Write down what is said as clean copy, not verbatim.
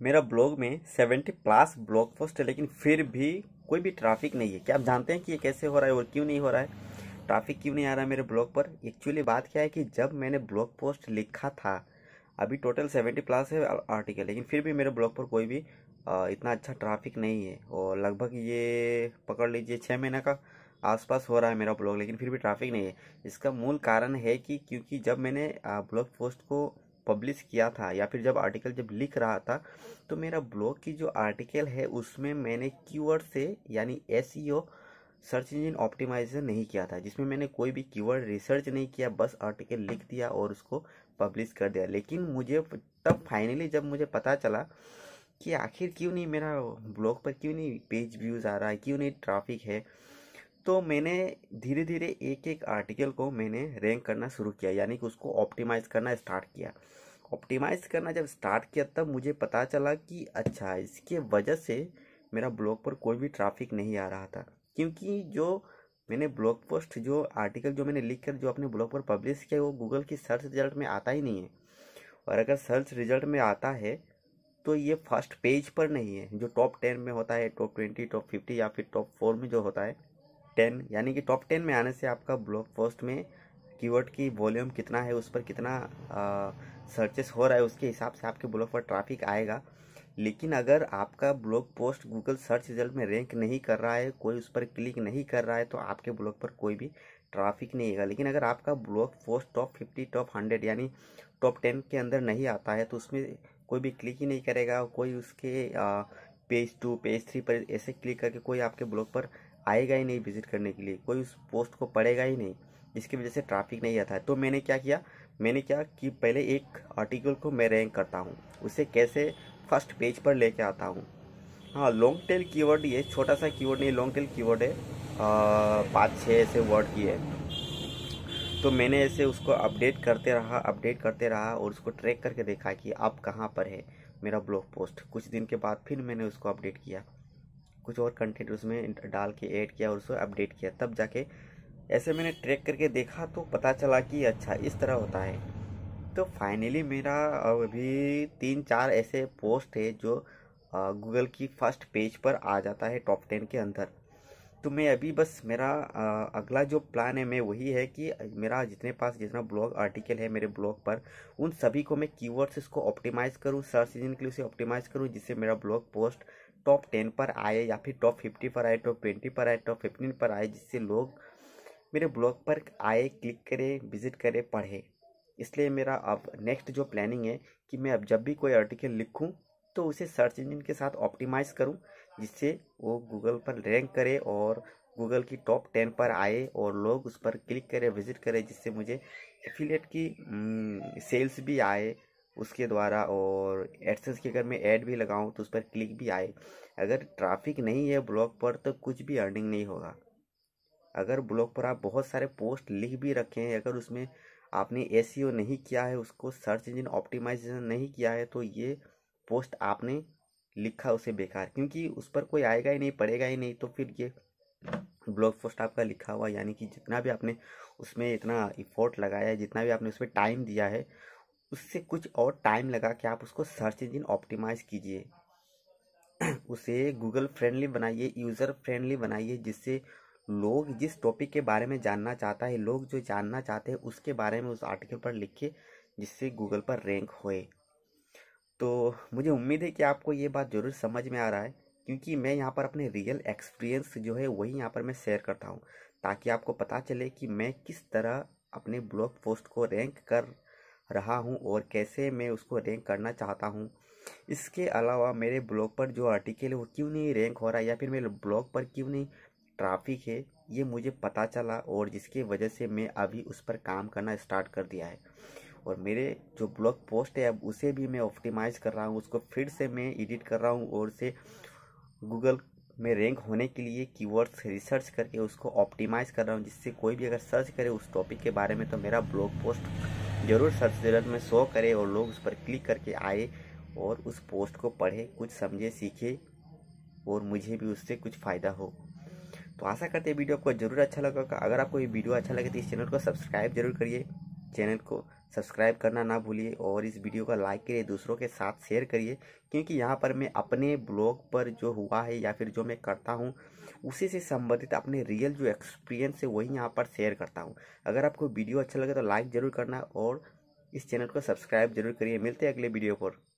मेरा ब्लॉग में 70 plus blog post है, लेकिन फिर भी कोई भी ट्रैफिक नहीं है। क्या आप जानते हैं कि ये कैसे हो रहा है और क्यों नहीं हो रहा है? ट्रैफिक क्यों नहीं आ रहा है मेरे ब्लॉग पर? एक्चुअली बात क्या है कि जब मैंने ब्लॉग पोस्ट लिखा था, अभी टोटल 70 प्लस है आर्टिकल, लेकिन फिर भी मेरे ब्लॉग पर कोई भी इतना अच्छा ट्रैफिक नहीं है। और लगभग ये पकड़ लीजिए 6 महीने का आसपास हो रहा है मेरा ब्लॉग, लेकिन फिर भी ट्रैफिक नहीं है। इसका मूल कारण है कि क्योंकि जब मैंने ब्लॉग पोस्ट को पब्लिश किया था या फिर जब आर्टिकल जब लिख रहा था, तो मेरा ब्लॉग की जो आर्टिकल है उसमें मैंने कीवर्ड से यानी एसईओ सर्च इंजन ऑप्टिमाइजेशन नहीं किया था, जिसमें मैंने कोई भी कीवर्ड रिसर्च नहीं किया, बस आर्टिकल लिख दिया और उसको पब्लिश कर दिया। लेकिन मुझे तब फाइनली जब मुझे पता चला कि आखिर क्यों नहीं मेरा ब्लॉग पर क्यों नहीं पेज व्यूज़ आ रहा है, क्यों नहीं ट्रैफिक है, तो मैंने धीरे धीरे एक एक आर्टिकल को मैंने रैंक करना शुरू किया, यानी कि उसको ऑप्टिमाइज़ करना स्टार्ट किया। ऑप्टिमाइज़ करना जब स्टार्ट किया तब मुझे पता चला कि अच्छा, इसके वजह से मेरा ब्लॉग पर कोई भी ट्रैफिक नहीं आ रहा था। क्योंकि जो मैंने ब्लॉग पोस्ट जो आर्टिकल जो मैंने लिख कर जो अपने ब्लॉग पर पब्लिश किया, वो गूगल की सर्च रिजल्ट में आता ही नहीं है। और अगर सर्च रिजल्ट में आता है तो ये फर्स्ट पेज पर नहीं है, जो टॉप 10 में होता है, टॉप 20, टॉप 50 या फिर टॉप 4 में जो होता है 10, यानी कि टॉप 10 में आने से आपका ब्लॉग पोस्ट में कीवर्ड की वॉल्यूम कितना है, उस पर कितना सर्चेस हो रहा है, उसके हिसाब से आपके ब्लॉग पर ट्रैफिक आएगा। लेकिन अगर आपका blog post Google search result में रैंक नहीं कर रहा है, कोई उस पर क्लिक नहीं कर रहा है, तो आपके ब्लॉग पर कोई भी ट्रैफिक नहीं आएगा। लेकिन अगर आपका ब्लॉग पोस्ट टॉप 50, टॉप 100 यानी टॉप 10 के अंदर नहीं आता है, तो उसमें कोई भी क्लिक ही नहीं करेगा। कोई उसके पेज 2, पेज 3 पर ऐसे क्लिक करके कोई आपके ब्लॉग पर आएगा ही नहीं विजिट करने के लिए, कोई उस पोस्ट को पढ़ेगा ही नहीं, जिसकी वजह से ट्रैफिक नहीं आता है। तो मैंने क्या किया, मैंने क्या कि पहले एक आर्टिकल को मैं रैंक करता हूँ, उसे कैसे फर्स्ट पेज पर लेके आता हूँ। हाँ, लॉन्ग टेल कीवर्ड, ये छोटा सा कीवर्ड नहीं, लॉन्ग टेल कीवर्ड है, 5-6 ऐसे वर्ड की है। तो मैंने ऐसे उसको अपडेट करते रहा और उसको ट्रैक करके देखा कि अब कहाँ पर है मेरा ब्लॉग पोस्ट। कुछ दिन के बाद फिर मैंने उसको अपडेट किया, कुछ और कंटेंट उसमें डाल के ऐड किया और उसको अपडेट किया, तब जाके ऐसे मैंने ट्रैक करके देखा तो पता चला कि अच्छा इस तरह होता है। तो फाइनली मेरा अभी 3-4 ऐसे पोस्ट है जो गूगल की फर्स्ट पेज पर आ जाता है टॉप 10 के अंदर। तो मैं अभी बस मेरा अगला जो प्लान है मैं वही है कि मेरा जितना ब्लॉग आर्टिकल है मेरे ब्लॉग पर, उन सभी को मैं कीवर्ड्स इसको ऑप्टिमाइज़ करूँ, सर्च इंजन के लिए उसे ऑप्टिमाइज़ करूँ, जिससे मेरा ब्लॉग पोस्ट टॉप 10 पर आए या फिर टॉप 50 पर आए, टॉप 20 पर आए, टॉप 15 पर आए, जिससे लोग मेरे ब्लॉग पर आए, क्लिक करें, विजिट करें, पढ़े। इसलिए मेरा अब नेक्स्ट जो प्लानिंग है कि मैं अब जब भी कोई आर्टिकल लिखूं तो उसे सर्च इंजन के साथ ऑप्टिमाइज़ करूं, जिससे वो गूगल पर रैंक करे और गूगल की टॉप 10 पर आए और लोग उस पर क्लिक करें, विजिट करें, जिससे मुझे एफिलिएट की सेल्स भी आए उसके द्वारा। और एडसेंस की अगर मैं ऐड भी लगाऊं तो उस पर क्लिक भी आए। अगर ट्रैफिक नहीं है ब्लॉग पर तो कुछ भी अर्निंग नहीं होगा। अगर ब्लॉग पर आप बहुत सारे पोस्ट लिख भी रखे हैं, अगर उसमें आपने एसईओ नहीं किया है, उसको सर्च इंजन ऑप्टिमाइजेशन नहीं किया है, तो ये पोस्ट आपने लिखा उसे बेकार, क्योंकि उस पर कोई आएगा ही नहीं, पढ़ेगा ही नहीं। तो फिर ये ब्लॉग पोस्ट आपका लिखा हुआ, यानी कि जितना भी आपने उसमें इतना इफोर्ट लगाया है, जितना भी आपने उसमें टाइम दिया है, उससे कुछ और टाइम लगा के आप उसको सर्च इंजन ऑप्टिमाइज कीजिए, उसे गूगल फ्रेंडली बनाइए, यूज़र फ्रेंडली बनाइए, जिससे लोग जिस टॉपिक के बारे में जानना चाहता है, लोग जो जानना चाहते हैं उसके बारे में उस आर्टिकल पर लिखिए, जिससे गूगल पर रैंक होए। तो मुझे उम्मीद है कि आपको ये बात ज़रूर समझ में आ रहा है, क्योंकि मैं यहाँ पर अपने रियल एक्सपीरियंस जो है वही यहाँ पर मैं शेयर करता हूँ, ताकि आपको पता चले कि मैं किस तरह अपने ब्लॉग पोस्ट को रैंक कर रहा हूँ और कैसे मैं उसको रैंक करना चाहता हूँ। इसके अलावा मेरे ब्लॉग पर जो आर्टिकल है वो क्यों नहीं रैंक हो रहा है, या फिर मेरे ब्लॉग पर क्यों नहीं ट्रैफिक है, ये मुझे पता चला, और जिसकी वजह से मैं अभी उस पर काम करना स्टार्ट कर दिया है। और मेरे जो ब्लॉग पोस्ट है अब उसे भी मैं ऑप्टिमाइज़ कर रहा हूँ, उसको फिर से मैं एडिट कर रहा हूँ और उसे गूगल में रैंक होने के लिए कीवर्ड्स रिसर्च करके उसको ऑप्टिमाइज़ कर रहा हूँ, जिससे कोई भी अगर सर्च करे उस टॉपिक के बारे में तो मेरा ब्लॉग पोस्ट ज़रूर सर्च रिजल्ट में शो करे और लोग उस पर क्लिक करके आए और उस पोस्ट को पढ़े, कुछ समझे, सीखे और मुझे भी उससे कुछ फ़ायदा हो। तो आशा करते हैं वीडियो आपको ज़रूर अच्छा लगा होगा। अगर आपको ये वीडियो अच्छा लगे तो इस चैनल को सब्सक्राइब जरूर करिए, चैनल को सब्सक्राइब करना ना भूलिए और इस वीडियो का लाइक करिए, दूसरों के साथ शेयर करिए, क्योंकि यहाँ पर मैं अपने ब्लॉग पर जो हुआ है या फिर जो मैं करता हूँ उसी से संबंधित अपने रियल जो एक्सपीरियंस है वही यहाँ पर शेयर करता हूँ। अगर आपको वीडियो अच्छा लगे तो लाइक ज़रूर करना और इस चैनल को सब्सक्राइब जरूर करिए। मिलते हैं अगले वीडियो पर।